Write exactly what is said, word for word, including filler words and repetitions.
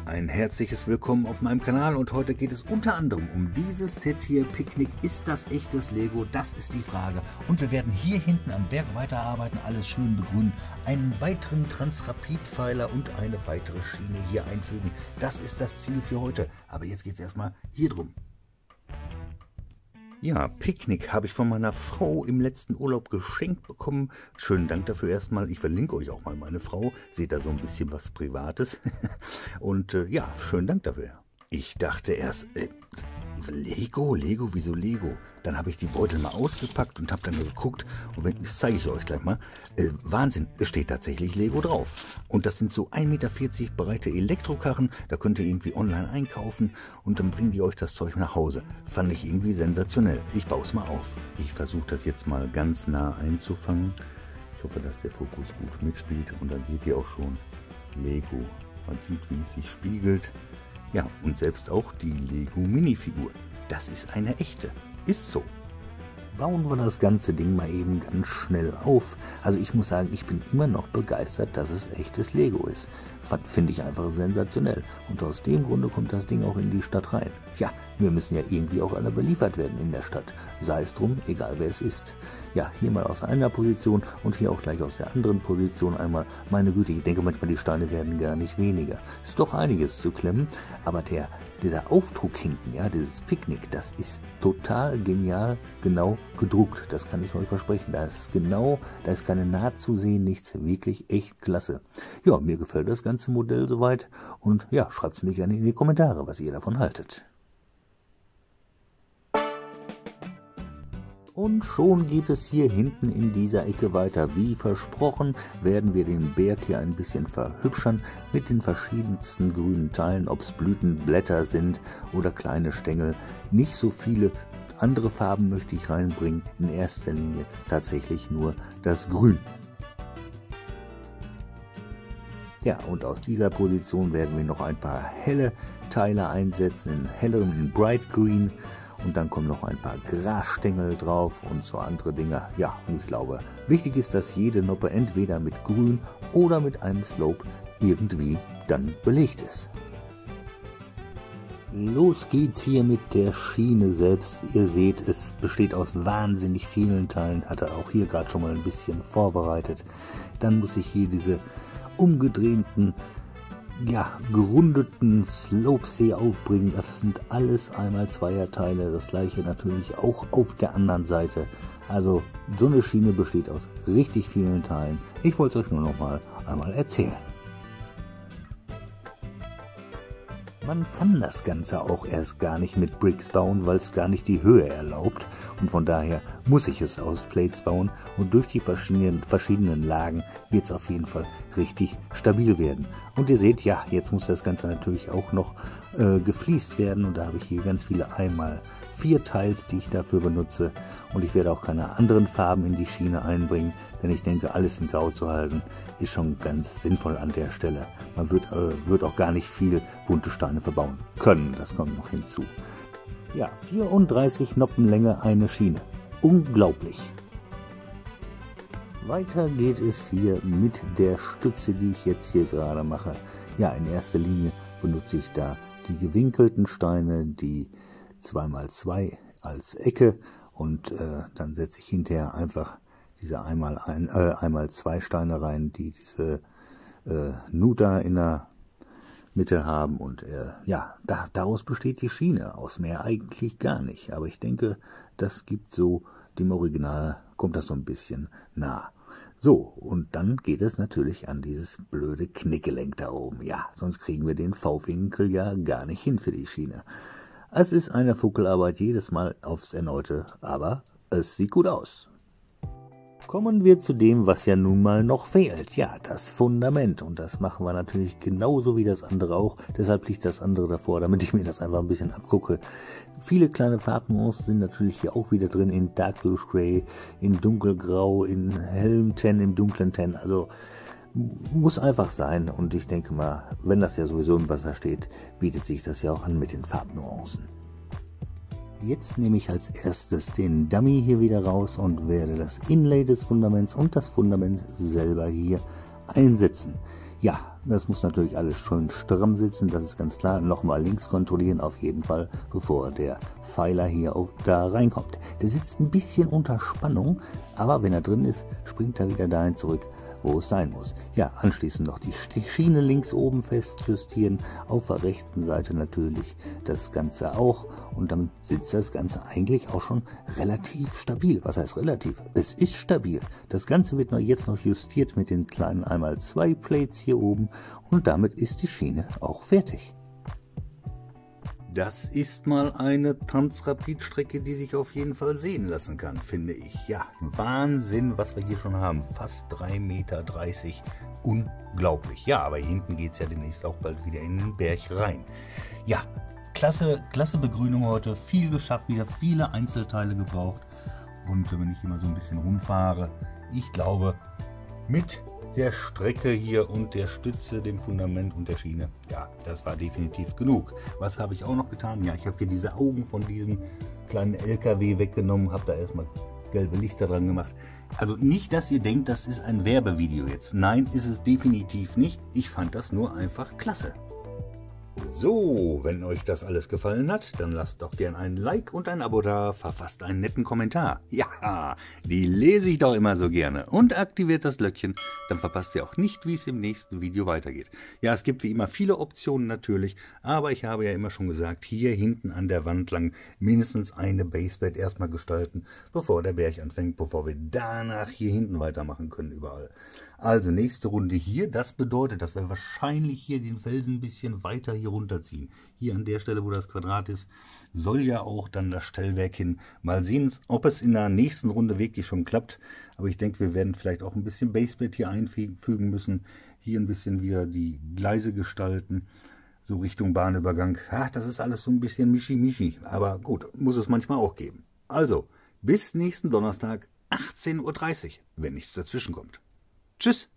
Ein herzliches Willkommen auf meinem Kanal und heute geht es unter anderem um dieses Set hier, Picknick. Ist das echtes Lego? Das ist die Frage. Und wir werden hier hinten am Berg weiterarbeiten, alles schön begrünen, einen weiteren Transrapid-Pfeiler und eine weitere Schiene hier einfügen. Das ist das Ziel für heute. Aber jetzt geht es erstmal hier drum. Ja, Picknick habe ich von meiner Frau im letzten Urlaub geschenkt bekommen. Schönen Dank dafür erstmal. Ich verlinke euch auch mal meine Frau. Seht da so ein bisschen was Privates. Und äh, ja, schönen Dank dafür. Ich dachte erst, äh, Lego, Lego, wieso Lego? Dann habe ich die Beutel mal ausgepackt und habe dann geguckt. Und wenn, das zeige ich euch gleich mal. Äh, Wahnsinn, es steht tatsächlich Lego drauf. Und das sind so ein Meter vierzig breite Elektrokarren. Da könnt ihr irgendwie online einkaufen und dann bringen die euch das Zeug nach Hause. Fand ich irgendwie sensationell. Ich baue es mal auf. Ich versuche das jetzt mal ganz nah einzufangen. Ich hoffe, dass der Fokus gut mitspielt. Und dann seht ihr auch schon Lego. Man sieht, wie es sich spiegelt. Ja, und selbst auch die Lego-Minifigur. Das ist eine echte. Ist so. Bauen wir das ganze Ding mal eben ganz schnell auf. Also ich muss sagen, ich bin immer noch begeistert, dass es echtes Lego ist. Finde ich einfach sensationell. Und aus dem Grunde kommt das Ding auch in die Stadt rein. Ja, wir müssen ja irgendwie auch alle beliefert werden in der Stadt. Sei es drum, egal wer es ist. Ja, hier mal aus einer Position und hier auch gleich aus der anderen Position einmal. Meine Güte, ich denke manchmal, die Steine werden gar nicht weniger. Ist doch einiges zu klemmen, aber der Dieser Aufdruck hinten, ja, dieses Picknick, das ist total genial, genau gedruckt. Das kann ich euch versprechen. Da ist genau, da ist keine Naht zu sehen, nichts. Wirklich echt klasse. Ja, mir gefällt das ganze Modell soweit. Und ja, schreibt es mir gerne in die Kommentare, was ihr davon haltet. Und schon geht es hier hinten in dieser Ecke weiter. Wie versprochen werden wir den Berg hier ein bisschen verhübschern mit den verschiedensten grünen Teilen, ob es Blütenblätter sind oder kleine Stängel. Nicht so viele andere Farben möchte ich reinbringen, in erster Linie tatsächlich nur das Grün. Ja, und aus dieser Position werden wir noch ein paar helle Teile einsetzen, in hellerem, in Bright Green. Und dann kommen noch ein paar Grasstängel drauf und so andere Dinge. Ja, und ich glaube, wichtig ist, dass jede Noppe entweder mit Grün oder mit einem Slope irgendwie dann belegt ist. Los geht's hier mit der Schiene selbst. Ihr seht, es besteht aus wahnsinnig vielen Teilen. Hatte auch hier gerade schon mal ein bisschen vorbereitet. Dann muss ich hier diese umgedrehten, ja, gerundeten Slopes hier aufbringen. Das sind alles einmal Zweierteile. Das gleiche natürlich auch auf der anderen Seite. Also so eine Schiene besteht aus richtig vielen Teilen. Ich wollte es euch nur noch mal einmal erzählen. Man kann das Ganze auch erst gar nicht mit Bricks bauen, weil es gar nicht die Höhe erlaubt. Und von daher muss ich es aus Plates bauen. Und durch die verschiedenen, verschiedenen Lagen wird es auf jeden Fall richtig stabil werden. Und ihr seht, ja, jetzt muss das Ganze natürlich auch noch äh, gefliest werden. Und da habe ich hier ganz viele einmal vier Teils, die ich dafür benutze. Und ich werde auch keine anderen Farben in die Schiene einbringen, denn ich denke, alles in Grau zu halten, ist schon ganz sinnvoll an der Stelle. Man wird, äh, wird auch gar nicht viel bunte Steine verbauen können, das kommt noch hinzu. Ja, vierunddreißig Noppenlänge eine Schiene. Unglaublich! Weiter geht es hier mit der Stütze, die ich jetzt hier gerade mache. Ja, in erster Linie benutze ich da die gewinkelten Steine, die zwei mal zwei als Ecke und äh, dann setze ich hinterher einfach diese einmal ein, äh, einmal zwei Steine rein, die diese äh, Nuta in der Mitte haben und äh, ja, da, daraus besteht die Schiene, aus mehr eigentlich gar nicht, aber ich denke, das gibt so, dem Original kommt das so ein bisschen nah. So, und dann geht es natürlich an dieses blöde Knickgelenk da oben, ja, sonst kriegen wir den V-Winkel ja gar nicht hin für die Schiene. Es ist eine Fuckelarbeit jedes Mal aufs Erneute, aber es sieht gut aus. Kommen wir zu dem, was ja nun mal noch fehlt. Ja, das Fundament. Und das machen wir natürlich genauso wie das andere auch. Deshalb liegt das andere davor, damit ich mir das einfach ein bisschen abgucke. Viele kleine Farbnuancen sind natürlich hier auch wieder drin. In Dark Blue Grey, in Dunkelgrau, in hellem Tan, im dunklen Tan. Also muss einfach sein. Und ich denke mal, wenn das ja sowieso im Wasser steht, bietet sich das ja auch an mit den Farbnuancen. Jetzt nehme ich als erstes den Dummy hier wieder raus und werde das Inlay des Fundaments und das Fundament selber hier einsetzen. Ja, das muss natürlich alles schön stramm sitzen, das ist ganz klar. Nochmal links kontrollieren auf jeden Fall, bevor der Pfeiler hier auch da reinkommt. Der sitzt ein bisschen unter Spannung, aber wenn er drin ist, springt er wieder dahin zurück, wo es sein muss. Ja, anschließend noch die Schiene links oben fest justieren, auf der rechten Seite natürlich das Ganze auch, und dann sitzt das Ganze eigentlich auch schon relativ stabil. Was heißt relativ? Es ist stabil. Das Ganze wird noch jetzt noch justiert mit den kleinen einmal zwei Plates hier oben, und damit ist die Schiene auch fertig. Das ist mal eine Transrapid-Strecke, die sich auf jeden Fall sehen lassen kann, finde ich. Ja, Wahnsinn, was wir hier schon haben. Fast drei Meter dreißig. Unglaublich. Ja, aber hier hinten geht es ja demnächst auch bald wieder in den Berg rein. Ja, klasse, klasse Begrünung heute. Viel geschafft, wieder viele Einzelteile gebraucht. Und wenn ich immer so ein bisschen rumfahre, ich glaube, mit der Strecke hier und der Stütze, dem Fundament und der Schiene, ja, das war definitiv genug. Was habe ich auch noch getan? Ja, ich habe hier diese Augen von diesem kleinen L K W weggenommen, habe da erstmal gelbe Lichter dran gemacht. Also nicht, dass ihr denkt, das ist ein Werbevideo jetzt. Nein, ist es definitiv nicht. Ich fand das nur einfach klasse. So, wenn euch das alles gefallen hat, dann lasst doch gern ein Like und ein Abo da, verfasst einen netten Kommentar. Ja, die lese ich doch immer so gerne. Und aktiviert das Glöckchen, dann verpasst ihr auch nicht, wie es im nächsten Video weitergeht. Ja, es gibt wie immer viele Optionen natürlich, aber ich habe ja immer schon gesagt, hier hinten an der Wand lang mindestens eine Basebed erstmal gestalten, bevor der Berg anfängt, bevor wir danach hier hinten weitermachen können überall. Also nächste Runde hier, das bedeutet, dass wir wahrscheinlich hier den Felsen ein bisschen weiter hier runterziehen. Hier an der Stelle, wo das Quadrat ist, soll ja auch dann das Stellwerk hin. Mal sehen, ob es in der nächsten Runde wirklich schon klappt. Aber ich denke, wir werden vielleicht auch ein bisschen Basebed hier einfügen müssen. Hier ein bisschen wieder die Gleise gestalten, so Richtung Bahnübergang. Ach, das ist alles so ein bisschen Mischi-Mischi. Aber gut, muss es manchmal auch geben. Also, bis nächsten Donnerstag, achtzehn Uhr dreißig, wenn nichts dazwischen kommt. Tschüss!